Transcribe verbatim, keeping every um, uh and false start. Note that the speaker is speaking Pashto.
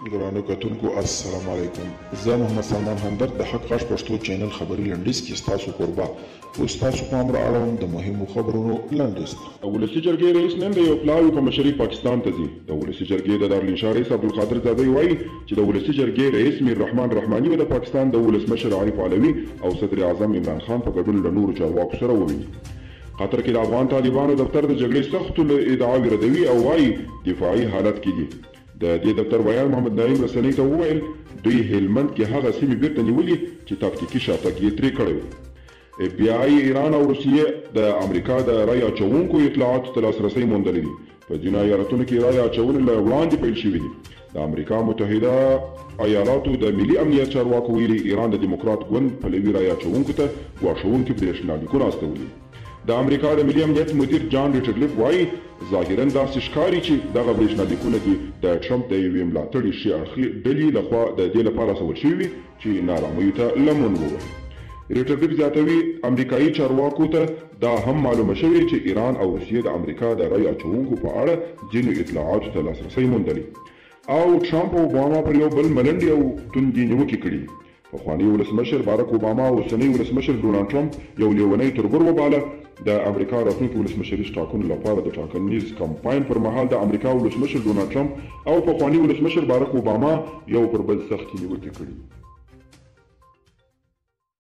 ګرانو کتونکو السلام علیکم. زه محمد سلمان همدرد د حق غږ پښتو چینل خبري لنډیز کې ستاسو کوربه اوس تاسو پام را اړوم د مهمو خبرونو لنډیز ته. ولسي جرګې رئیس نن د یو پلاوي په مشرۍ پاکستان ته ځي. د ولسي جرګې د دارالانشا رئیس عبدالقادر زادی وایي چې د ولسي جرګې رئیس میر رحمان رحماني به د پاکستان د ولسمشر عارف علوي او صدر اعظم عمران خان په ګډون له نورو چارواکو سره وویني. قطر کې د افغان طالبانو دفتر د جګړې سختو ادعاوې ردوي او وایي دفاعي حالت کې دي. د دې دفتر ویان محمد نعیم رسنۍ ته وویل دوی هلمند کې هغه سیمې بیرته نیولي چې تاکتیکي شاتګ یې ترې کړی و. اف بی آی ایران او روسیې د امریکا د رای اچوونکو اطلاعاتو ته لاسرسی موندلی دي. په ځینو ایالتونو کې رای اچونې له وړاندې پیل شوي دي. د امریکا متحده ایالاتو د ملي امنیت چارواکو ویلي ایران د دیموکرات ګوند پلوي رای اچوونکو ته ګواښونکي برېښنالیکونه استولي. د امریکا د ملي امنیت مدیر جان ریټرلیف وایي ظاهرا داسې ښکاري چې دغه برېښنالیکونه دي د ټرمپ د یوې ملاتړي ښې اړخي ډلې لخوا د دې لپاره استول شوي وي چې نارامیو ته لمن ووهي. ریټرلیف زیاتوي امریکایي چارواکو ته دا هم معلومه شوې چې ایران او روسیې د امریکا د رای اچوونکو په اړه ځینو اطلاعاتو ته لاسرسی موندلی او ټرمپ او اوباما پر یو بل ملنډې او توندې نیوکې کړي. پخوانی ولسمشر باراک اوباما او اوسنی ولسمشر ډونالډ ټرمپ یو لیونی تربور وباله. د امریکا راتلونکي ولسمشریز ټاکنو لپاره د ټاکنیز کمپاین پر مهال د امریکا ولسمشر ډونالډ ټرمپ او پخوانی ولسمشر باراک اوباما یو پر بل سختې نیوکې کړي.